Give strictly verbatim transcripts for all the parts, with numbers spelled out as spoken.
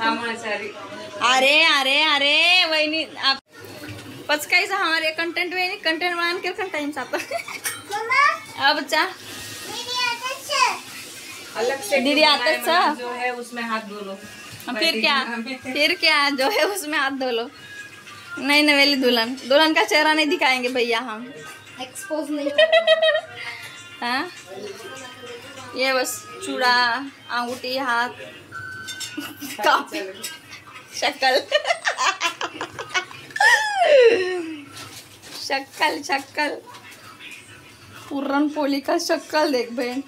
अरे अरे अरे वहिनी आप पचकायचं हमारे कंटेंट वहिनी कंटेंट बनाने के टाइम आता अब बच्चा अलग से दीदी आता जो है उसमें हाथ धो लो। फिर क्या फिर क्या जो है उसमें हाथ धो लो। नहीं नवेली दुल्हन दुल्हन का चेहरा नहीं दिखाएंगे भैया हम एक्सपोज नहीं हाँ ये बस चूड़ा अंगूठी हाथ काफी शक्ल शक्ल शक्ल पूरन पोली का शक्ल देख बहन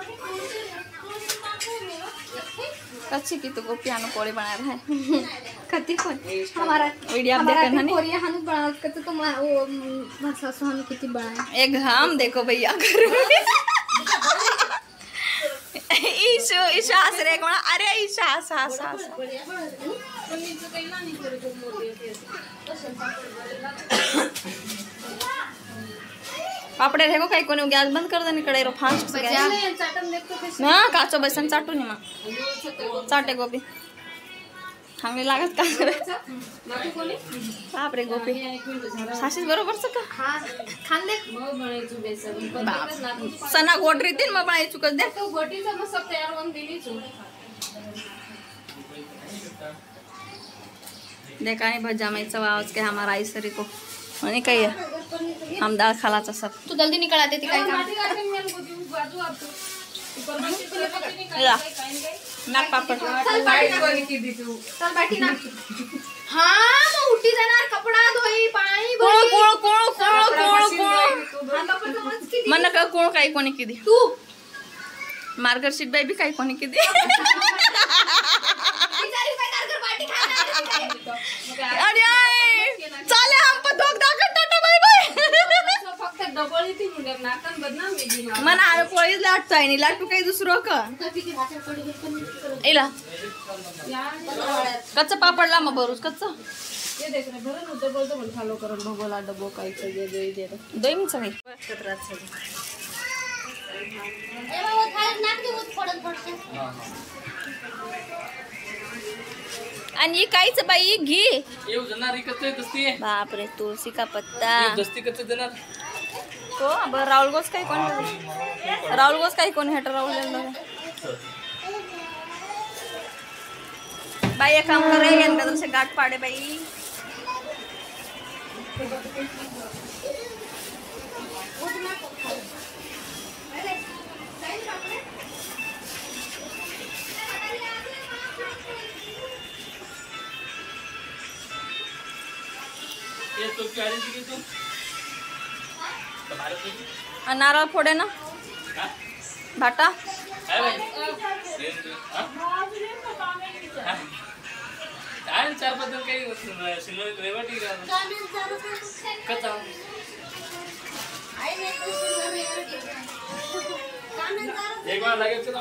कच्ची की तो वो पियानो कोड़ी बना रहा है कति कोन हमारा वीडियो आप देखना नहीं कोरिया हम बना के तो तुम वो भाषा से हम कितनी बनाए एक हम देखो भैया घर में ईशो ईशा हंस रहे कोना अरे ईशा हंस हंस हंस पापड़े देखो काही कोणी गॅस बंद कर देनी कडे रो फास्ट से ना काचो बेसन चाटू नी मा चाटे गोपी हमें लागत का बाप रे गोपी साशीस बरोबर सका हां खान दे मग बनायचो बेसन सना गोटरी तीन मग बनायचो कस दे तो गोटीचा मग सब तयार होऊन दिली छु देखा नहीं भजा में चवाज के हमारा आई सरी को नहीं कही है हम दाल खालाचा सब तू जल्दी निकल आते थी काय काम नाक पापड़ चल बाटी चल बाटी ना हां मैं उठी जाणार कपडा धोई पाणी भरी कोण कोण कोण कोण कोण हां कपडा समज की मन का कोण काय कोणी किदी तू मार्गशीट बाई भी काय कोणी किदी बिचारी बाई मार्गर बाटी खाणार अरे चाले हम पर दोग दाखत टाटा बाई बाई फक्त डबल इथे मुंडर नाकन बदनाम मेजी मन आरो पोळीच लाटताय नी लाटू काही दुसरो का इला कच्चा पापड ला मग भरूच कच्चा ये देख रे भरन उधर बोलतो पण खालो करून भगोला डबो कायचं जे जे दे दोय मी सगळी कतरात सगळी ए बाबा थार नाक दे उत पडत पडते आणि काहीच बाई घी येऊ जनार कच्चे दस्ती आहे बाप रे तुलसी का पत्ता ये दस्ती कच्चे जनार को अब राहुल गोस काही कोण राहुल गोस काही कोण हेटर राहुल बाई एक काम करे गन से गाठ पाड़े बाई ये तो क्या रे की तू तुम्हारे तो नारळ फोडे ना भाटा है भाई हां चार बदल काही सिल्वर रेवटी का कच्चा एक बार लगे तो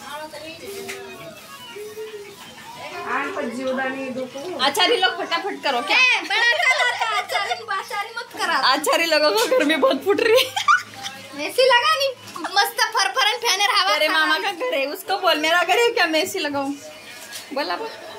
आचारी लोग फटाफट करो क्या बड़ा लाता आचारी आचारी मत करा आचारी लोगों को घर में बहुत फुट रही मेसी लगा नहीं मस्त फरफरन फैने हवा अरे मामा का घर है उसको बोल मेरा घर है क्या मेसी लगाऊं बोला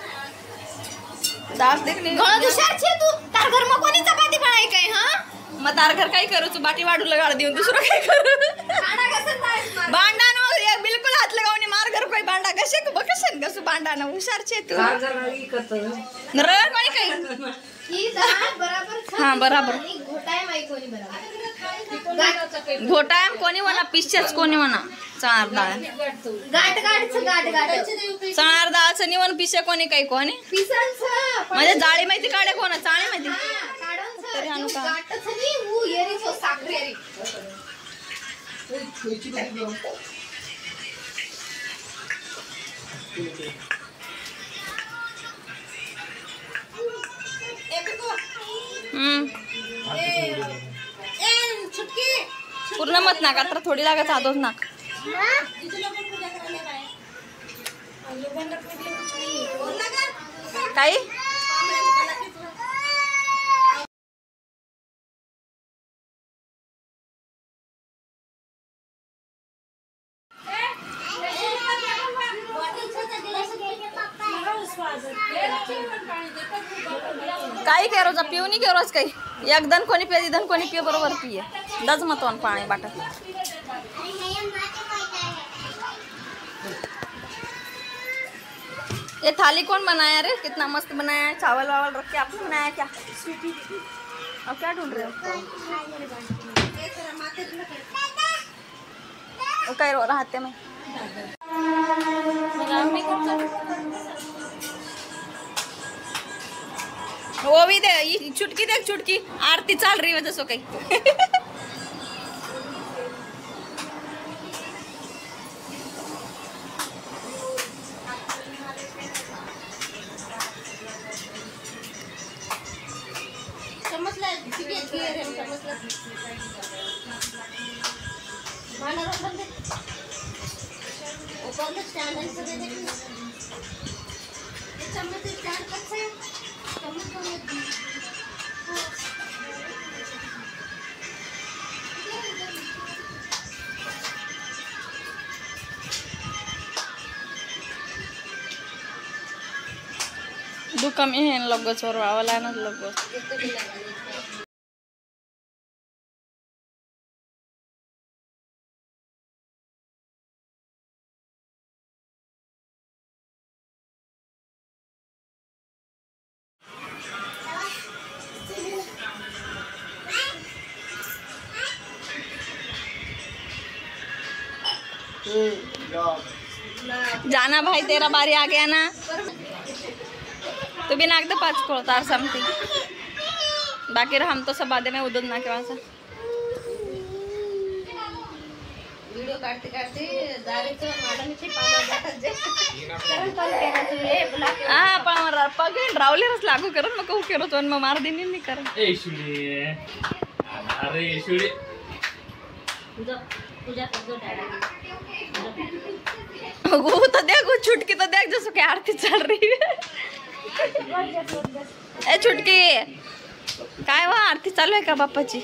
दास देख नहीं घणो हुशार छे तू तार घर में कोनी चपाती बनाई काय हां मग तार घर काय करू तू बाटी वाडू लगा देऊ दुसरं काय करू खाना कसं बांडा नो एक बिलकुल हात लगावनी मार घर कोई बांडा कसे बकसन कसू बांडा ना हुशार छे तू चार जण इकत नरळ कोणी काय ही दाल बराबर हां बराबर घोटाय माई कोणी बराबर घोटाय कोणी वना पिश्चच कोणी वना चार डाळ गाट गाट गाट गाट चार डाळचं निवन पिसे कोणी काय कोणी पिसांचं म्हणजे जाळी माहिती काढे कोण चाळी माहिती तरी आणू का गाटच नाही ऊ येरी सो साखरी येरी हम्म पूर्ण मत नाक आता थोडी लागत आदोच नाक काही काही काय रोज पिऊ नाही के रोज काही एक दन कोणी पिये दन कोणी पिये बरोबर पिये दस मतवन पानी बाटल। ये थाली कौन बनाया रे? कितना मस्त बनाया है, चावल वावल रख के आपने बनाया क्या? अब क्या ढूंढ रहे हो? वो कहीं रो रहा हाथे में वो भी दे, ये चुटकी देख चुटकी आरती चल रही है जैसो कहीं। दु कमी है इन लोगों छोरवा वाला ना लोगों जाना भाई, तेरा बारी आ गया ना, तू भी नाक दे पाँच को तार समथिंग बाकी रहा हम तो सब बादे में उधर ना के वहाँ से वीडियो काटते काटते दारीचं माडणीची पावर जातात जे कारण पण केलं तुले बुला के हां पण पगेन रावलेरच लागू करत मग कहू केरो तो मग मार देनी नहीं कर ए शुली अरे शुली पूजा पूजा कर दो डैडा वो तो देख वो चुटकी तो देख जैसे कि आरती चल रही है ए चुटकी काय वो आरती चालू है का बाप्पाची?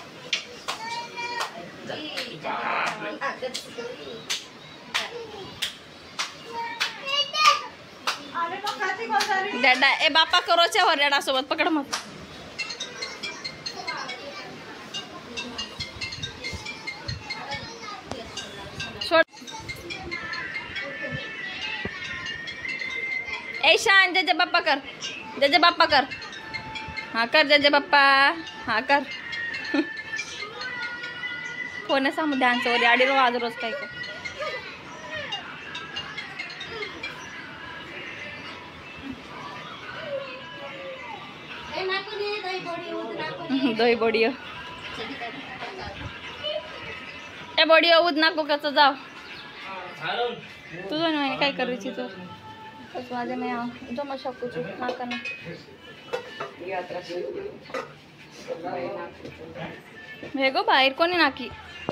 डॅडा ए बाप्पा करोच्या वर डॅडा सोबत पकड मग छोड़ ए शान जय जय बाप्पा कर, जय जय बाप्पा कर, हाँ कर जय जय बाप्पा, हाँ कर फोन सा ध्यान से आडी रो आज रोज काय को ए नाको ने दही बडी उद नाको दही बडियो ए बडियो उद नाको कसं जाव तुझं नाही काय करायची तू बस माझे में आओ जो मैं सब कुछ ना करना भेगो बाहेर कोणी नाकी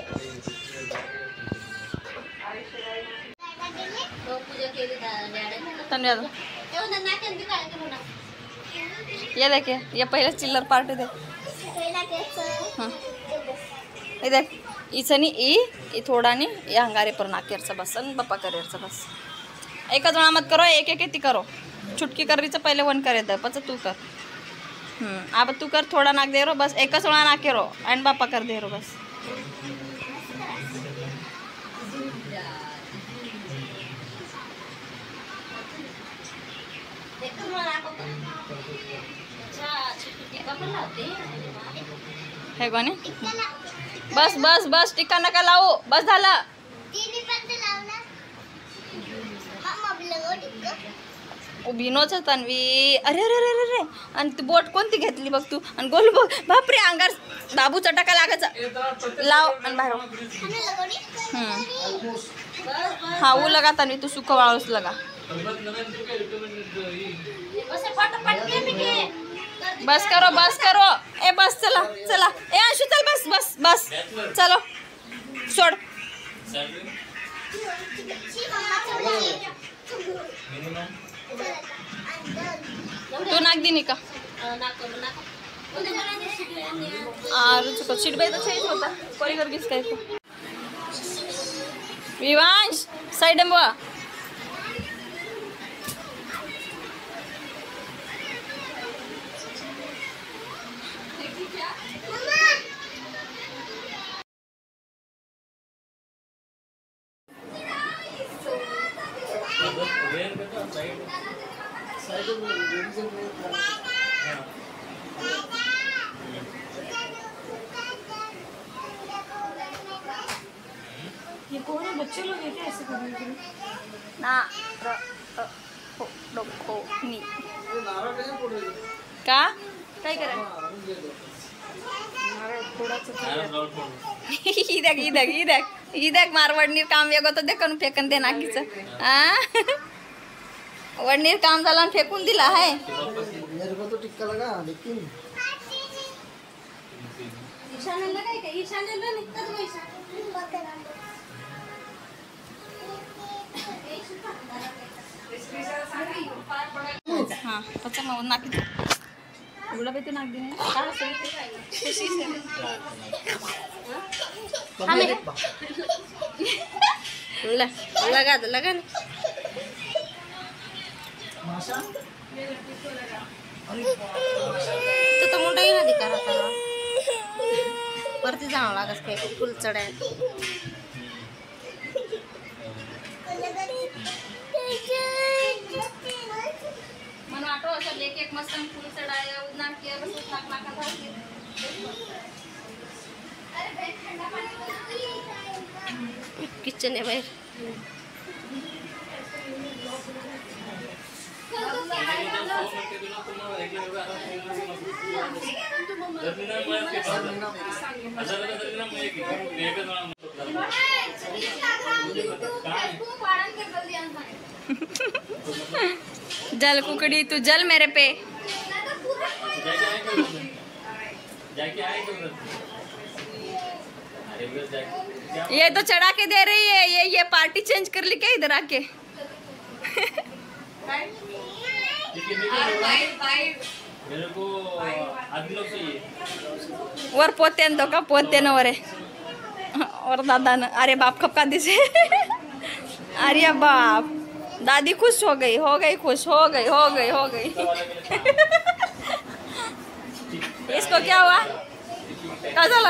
तो पूजा केली डॅडा तन्या एवढं नाके दी काय करू ना ये देखिए ये पहले चिल्लर पार्टी दे पहिला केस हाँ ये देख इसनी ई ई थोड़ा नहीं ये हंगारे पर नाकेरचं बस आणि बाप्पा करेरचं बस एकच वेळा मत करो एक एक ती करो चुटकी करीचं पहिले वन करे दे पच तू कर हम्म अब तू कर थोड़ा नाक दे रो बस एकच वेळा नाके रो आणि बाप्पा कर दे रो बस देखो मला नाको अच्छा चिटकी कपडा लावते हे कोणी बस बस बस टिक्का नका लावू बस झालं तिने पण लावला मम्मा बिलगो टिक्का उभीनोच तन्वी अरे अरे अरे अरे आणि ती बोट कोणती घेतली बघ तू आणि गोलू बघ बापरे अंगार बाबू चटाका लागायचा लाव आणि बाहेर हमें लगोडी हम्म हाँ वो लगा तन्वी तू सुख वाळूस लगा बस फटाफट के बिके बस करो बस करो ए बस चला चला ए आशु चल बस बस बस चलो छोड़ तू नाक दी निका नाको नाको उन्हें बना दे शिकले आ रुचको चिड़बे तो चाहिए होता कोई कर किसका है विवांश साइड में बुआ ये कौन है? बच्चे लोग हैं क्या ऐसे करने के लिए? ना र अ, हो डो को नी का काय करा ही देख ही देख ही देख ही देख मार वडनीर काम वेगळं तर देखून फेकून दे नाकीचं आ वडनीर काम झालं आणि फेकून दिला आहे. मेरे को तो टिक्का लगा लेकिन ईशान्यला काय काय ईशान्यला निघतात पैसा. हाँ पचा मग नाक एवढा पे तू नाक दे काय असेल खुशी से हमें ला लगा दे लगा माशा तू तो मुंडा ही ना दिखा रहा था वरती जावं लागस काय फुल चढाय मनो आटो असं लेके एक मस्त फुल चढाय उन्हाळ के बस नाक नाका धारते. अरे भाई ठंडा पाणी किचन आहे बाहेर. जल कुकड़ी तू जल मेरे पे. ये तो चढ़ा के दे रही है. ये ये पार्टी चेंज कर ली क्या इधर आके. मेरे को आदमी लोग चाहिए. वर पोते तो का पोते न वरे और दादा न अरे बाप खपका दिसे. अरे बाप दादी खुश हो गई हो गई खुश हो गई हो गई हो गई. इसको क्या हुआ क्या झाला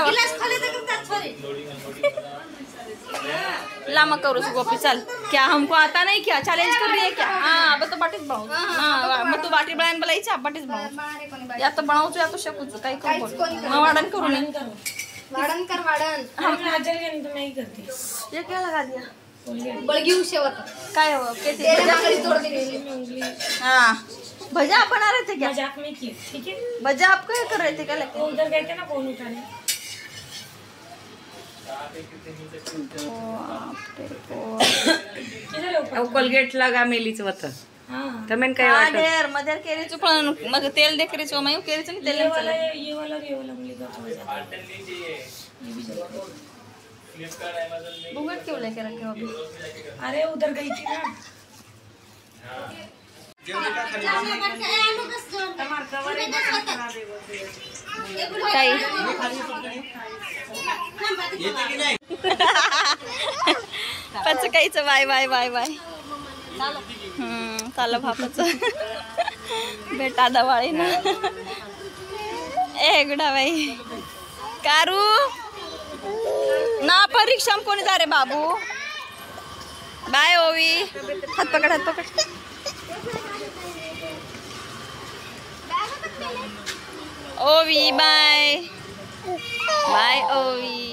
लामा करू गोपी चल. क्या हमको आता नहीं क्या चैलेंज कर रही है क्या. हाँ अब तो बाटीच बनाऊ. हाँ मग तू बाटी बनायला बोलायची बाटीच बनाऊ. या तो बनावचो या तो शकूचो काही करू मग वाढण करू नये. वाढन कर वाढन. हम आजल का नहीं तो मैं ही करती. ये क्या लगा दिया बळगी उशेवर काय हो किती तेरे मांगली तोड़ दी. हाँ भजा आप बना रहे थे क्या. मजाक में की ठीक है. भजा आप क्या कर रहे थे क्या लेके. वो उधर गए थे ना फोन उठाने. किधर है ऊपर. कोलगेट लगा मेलीच होतं हाँ तर मेन काय हाँ वाटत ढेर मधर केरीचो पण मग तेल दे केरीचो मैं केरीचो नहीं तेल ये वाला चले. ये वाला और ये वाला मिली का हो जाता है. घूंघट क्यों लेके रखे हो अभी. अरे उधर गई थी ना. काही पचकायचं बाय बाय बाय बाय. हम्म चाल भापाचं बेटा दवाळी ना. ए गुडा बाई कारू ना परीक्षा कोणी जा रे बाबू. बाय ओवी हात पकड हात पकड. ओवी बाय बाय ओवी.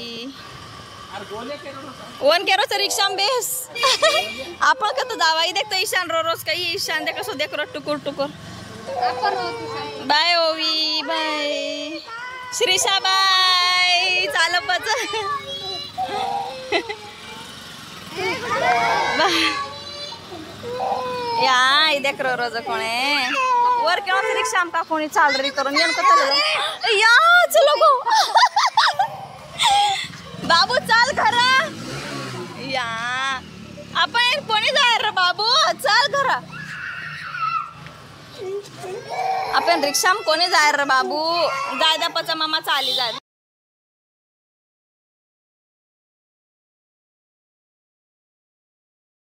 ओन केरो से रिक्शा में बेस आपण का तो दवाई देखतो ईशान रो रोज काही ईशान देख कसो देख रो टुकुर टुकुर. बाय ओवी बाय श्रीषा बाय चाल पच. या देख रो रोज कोणे वर केव्हा रिक्षा आमका कोणी चाल री करून येऊन कसं या चलो गो. बाबू चाल घरा या आपण कोणी जाय रे बाबू चाल घरा. आपण रिक्षा कोणी जाय रे बाबू जायदा पचा मामा चाली जाय.